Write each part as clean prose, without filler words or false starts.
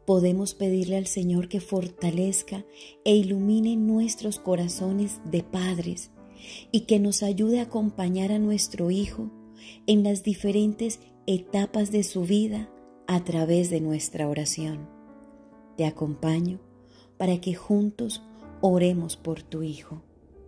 podemos pedirle al Señor que fortalezca e ilumine nuestros corazones de padres y que nos ayude a acompañar a nuestro hijo en las diferentes etapas de su vida a través de nuestra oración. Te acompaño para que juntos oremos por tu hijo.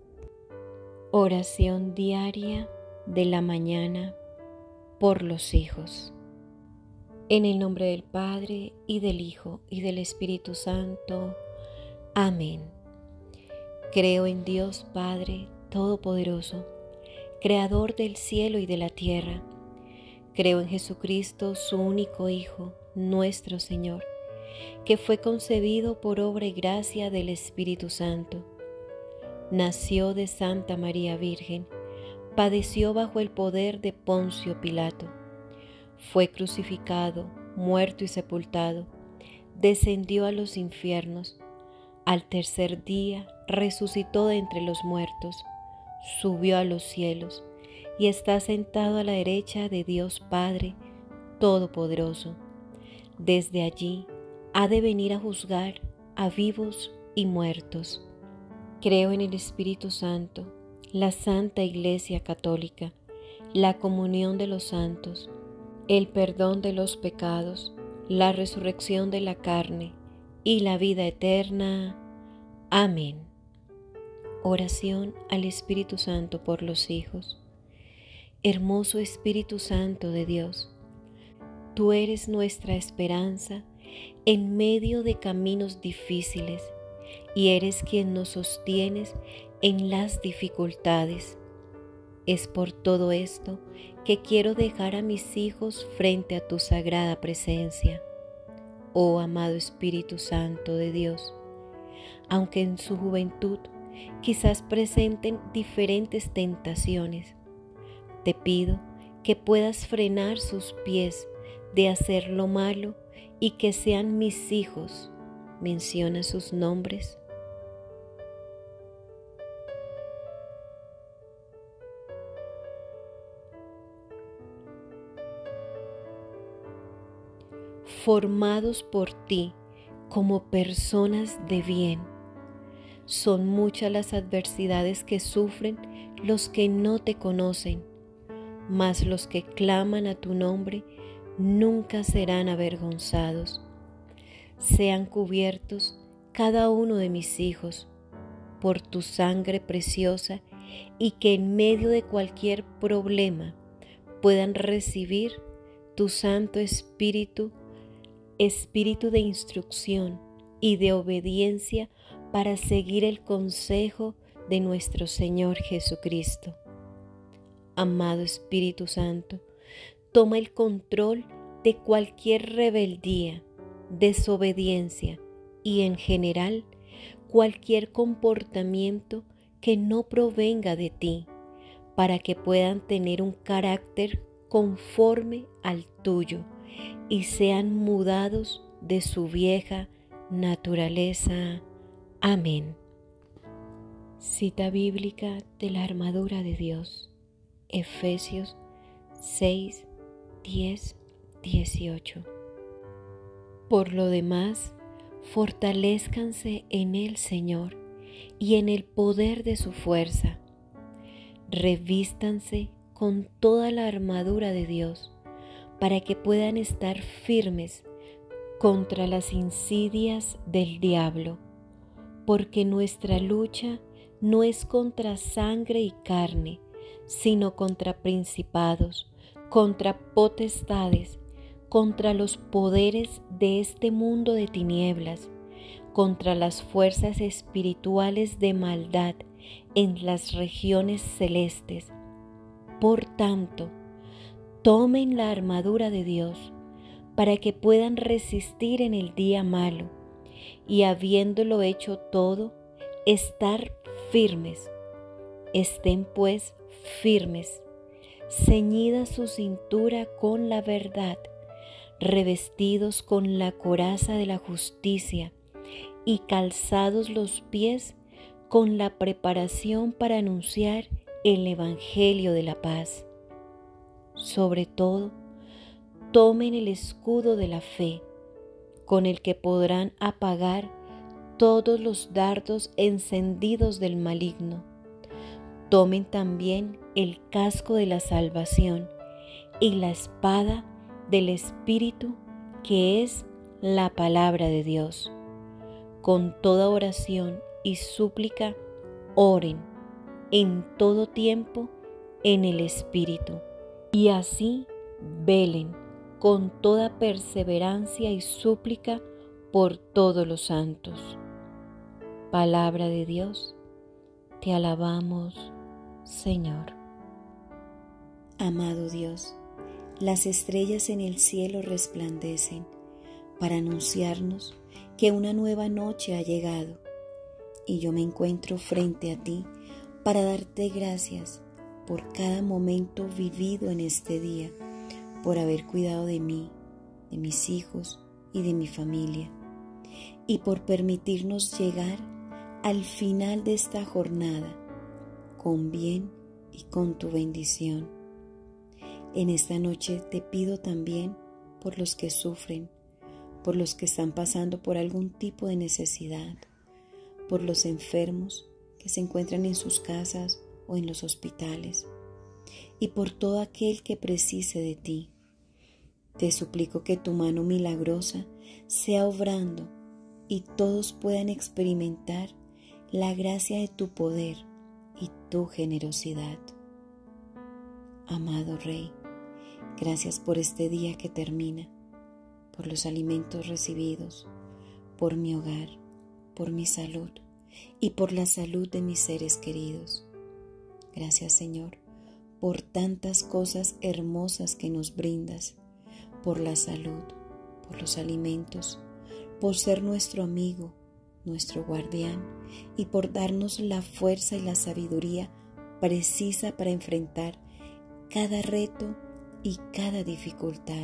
Oración diaria de la mañana por los hijos. En el nombre del Padre, y del Hijo, y del Espíritu Santo. Amén. Creo en Dios Padre Todopoderoso, Creador del cielo y de la tierra. Creo en Jesucristo, su único Hijo, nuestro Señor, que fue concebido por obra y gracia del Espíritu Santo. Nació de Santa María Virgen, padeció bajo el poder de Poncio Pilato. Fue crucificado, muerto y sepultado, descendió a los infiernos. Al tercer día resucitó de entre los muertos, subió a los cielos y está sentado a la derecha de Dios Padre Todopoderoso. Desde allí ha de venir a juzgar a vivos y muertos. Creo en el Espíritu Santo, la Santa Iglesia Católica, la comunión de los santos, el perdón de los pecados, la resurrección de la carne y la vida eterna. Amén. Oración al Espíritu Santo por los hijos. Hermoso Espíritu Santo de Dios, tú eres nuestra esperanza en medio de caminos difíciles y eres quien nos sostienes en las dificultades. Es por todo esto que quiero dejar a mis hijos frente a tu sagrada presencia. Oh amado Espíritu Santo de Dios, aunque en su juventud quizás presenten diferentes tentaciones, te pido que puedas frenar sus pies de hacer lo malo y que sean mis hijos. Menciona sus nombres. Formados por ti como personas de bien. Son muchas las adversidades que sufren los que no te conocen, mas los que claman a tu nombre nunca serán avergonzados. Sean cubiertos cada uno de mis hijos por tu sangre preciosa y que en medio de cualquier problema puedan recibir tu Santo Espíritu, Espíritu de instrucción y de obediencia para seguir el consejo de nuestro Señor Jesucristo. Amado Espíritu Santo, toma el control de cualquier rebeldía, desobediencia y en general cualquier comportamiento que no provenga de ti, para que puedan tener un carácter conforme al tuyo y sean mudados de su vieja naturaleza. Amén. Cita bíblica de la armadura de Dios, Efesios 6, 10, 18. Por lo demás, fortalézcanse en el Señor y en el poder de su fuerza. Revístanse con toda la armadura de Dios para que puedan estar firmes contra las insidias del diablo, porque nuestra lucha no es contra sangre y carne, sino contra principados, contra potestades, contra los poderes de este mundo de tinieblas, contra las fuerzas espirituales de maldad en las regiones celestes. Por tanto, tomen la armadura de Dios para que puedan resistir en el día malo y, habiéndolo hecho todo, estar firmes. Estén pues firmes, ceñida su cintura con la verdad, revestidos con la coraza de la justicia y calzados los pies con la preparación para anunciar el Evangelio de la paz. Sobre todo, tomen el escudo de la fe, con el que podrán apagar todos los dardos encendidos del maligno. Tomen también el casco de la salvación y la espada del Espíritu, que es la palabra de Dios. Con toda oración y súplica, oren en todo tiempo en el Espíritu, y así velen con toda perseverancia y súplica por todos los santos. Palabra de Dios, te alabamos, Señor. Amado Dios, las estrellas en el cielo resplandecen para anunciarnos que una nueva noche ha llegado, y yo me encuentro frente a ti para darte gracias por cada momento vivido en este día, por haber cuidado de mí, de mis hijos y de mi familia, y por permitirnos llegar al final de esta jornada con bien y con tu bendición. En esta noche te pido también por los que sufren, por los que están pasando por algún tipo de necesidad, por los enfermos que se encuentran en sus casas o en los hospitales, y por todo aquel que precise de ti. Te suplico que tu mano milagrosa sea obrando y todos puedan experimentar la gracia de tu poder y tu generosidad. Amado Rey, gracias por este día que termina, por los alimentos recibidos, por mi hogar, por mi salud y por la salud de mis seres queridos. Gracias, Señor, por tantas cosas hermosas que nos brindas, por la salud, por los alimentos, por ser nuestro amigo, nuestro guardián, y por darnos la fuerza y la sabiduría precisa para enfrentar cada reto y cada dificultad.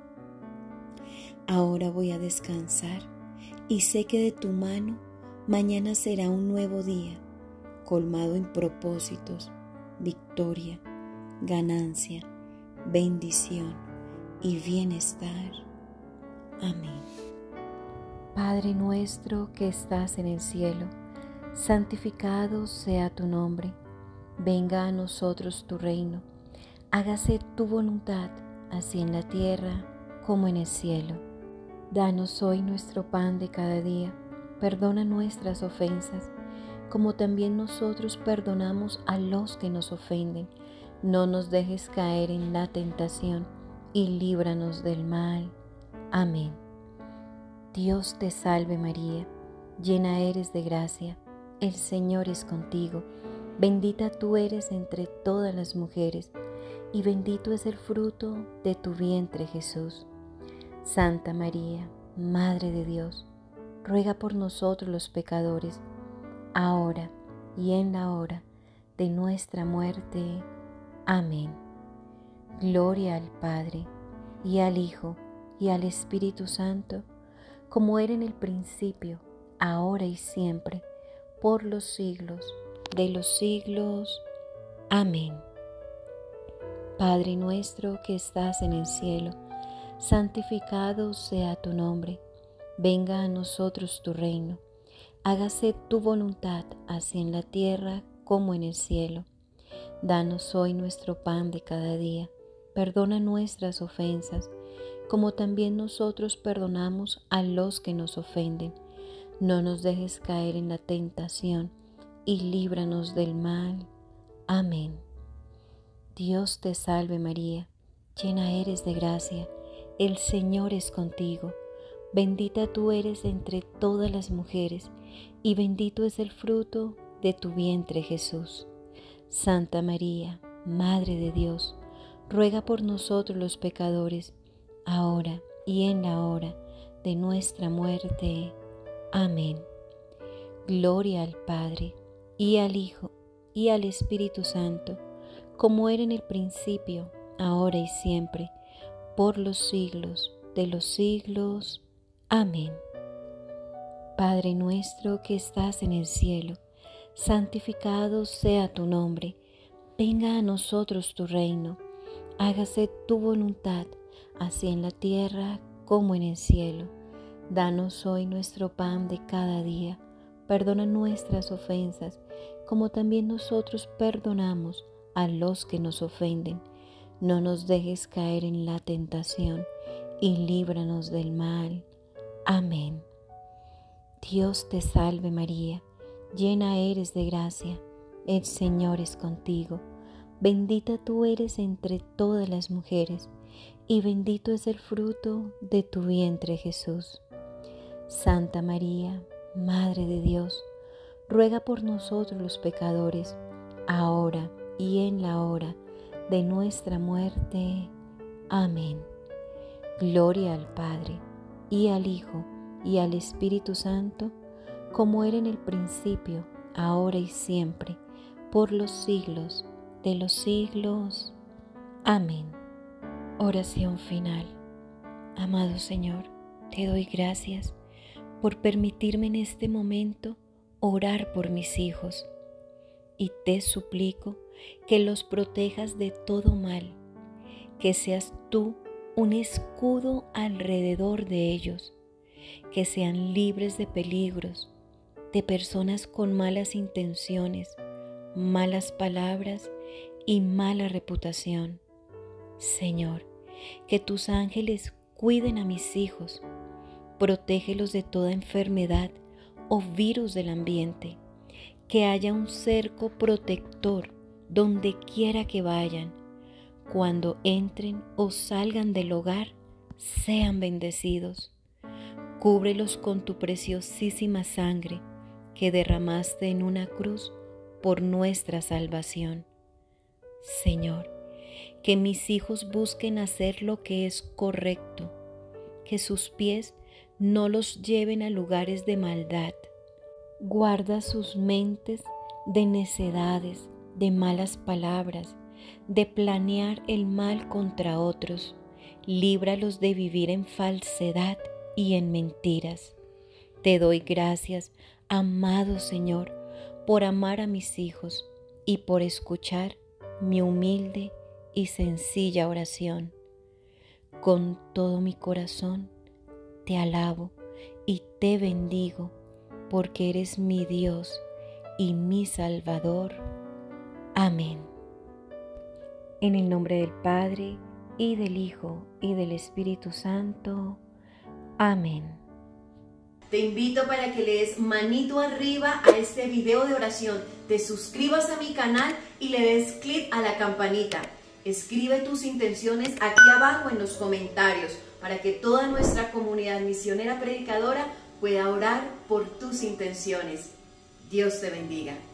Ahora voy a descansar y sé que de tu mano mañana será un nuevo día, colmado en propósitos, victoria, ganancia, bendición y bienestar. Amén. Padre nuestro que estás en el cielo, santificado sea tu nombre. Venga a nosotros tu reino. Hágase tu voluntad, así en la tierra como en el cielo. Danos hoy nuestro pan de cada día. Perdona nuestras ofensas, como también nosotros perdonamos a los que nos ofenden. No nos dejes caer en la tentación y líbranos del mal. Amén. Dios te salve María, llena eres de gracia, el Señor es contigo. Bendita tú eres entre todas las mujeres, y bendito es el fruto de tu vientre Jesús. Santa María, Madre de Dios, ruega por nosotros los pecadores, ahora y en la hora de nuestra muerte. Amén. Gloria al Padre, y al Hijo, y al Espíritu Santo, como era en el principio, ahora y siempre, por los siglos de los siglos. Amén. Padre nuestro que estás en el cielo, santificado sea tu nombre. Venga a nosotros tu reino. Hágase tu voluntad, así en la tierra como en el cielo. Danos hoy nuestro pan de cada día. Perdona nuestras ofensas, como también nosotros perdonamos a los que nos ofenden. No nos dejes caer en la tentación, y líbranos del mal. Amén. Dios te salve María, llena eres de gracia, el Señor es contigo. Bendita tú eres entre todas las mujeres, y bendito es el fruto de tu vientre Jesús. Santa María, Madre de Dios, ruega por nosotros los pecadores, ahora y en la hora de nuestra muerte. Amén. Gloria al Padre, y al Hijo, y al Espíritu Santo, como era en el principio, ahora y siempre, por los siglos de los siglos. Amén. Padre nuestro que estás en el cielo, santificado sea tu nombre. Venga a nosotros tu reino. Hágase tu voluntad, así en la tierra como en el cielo. Danos hoy nuestro pan de cada día. Perdona nuestras ofensas, como también nosotros perdonamos a los que nos ofenden. No nos dejes caer en la tentación y líbranos del mal. Amén. Dios te salve María, llena eres de gracia, el Señor es contigo. Bendita tú eres entre todas las mujeres, y bendito es el fruto de tu vientre Jesús. Santa María, Madre de Dios, ruega por nosotros los pecadores, ahora y en la hora de nuestra muerte. Amén. Gloria al Padre, y al Hijo, y al Espíritu Santo, como era en el principio, ahora y siempre, por los siglos de los siglos. Amén. Oración final. Amado Señor, te doy gracias por permitirme en este momento orar por mis hijos, y te suplico que los protejas de todo mal, que seas tú un escudo alrededor de ellos, que sean libres de peligros, de personas con malas intenciones, malas palabras y mala reputación. Señor, que tus ángeles cuiden a mis hijos, protégelos de toda enfermedad o virus del ambiente, que haya un cerco protector donde quiera que vayan. Cuando entren o salgan del hogar, sean bendecidos. Cúbrelos con tu preciosísima sangre que derramaste en una cruz por nuestra salvación. Señor, que mis hijos busquen hacer lo que es correcto, que sus pies no los lleven a lugares de maldad. Guarda sus mentes de necedades, de malas palabras, de planear el mal contra otros. Líbralos de vivir en falsedad y en mentiras. Te doy gracias, amado Señor, por amar a mis hijos y por escuchar mi humilde y sencilla oración. Con todo mi corazón te alabo y te bendigo, porque eres mi Dios y mi Salvador. Amén. En el nombre del Padre, y del Hijo, y del Espíritu Santo. Amén. Te invito para que le des manito arriba a este video de oración, te suscribas a mi canal y le des clic a la campanita. Escribe tus intenciones aquí abajo en los comentarios para que toda nuestra comunidad misionera predicadora pueda orar por tus intenciones. Dios te bendiga.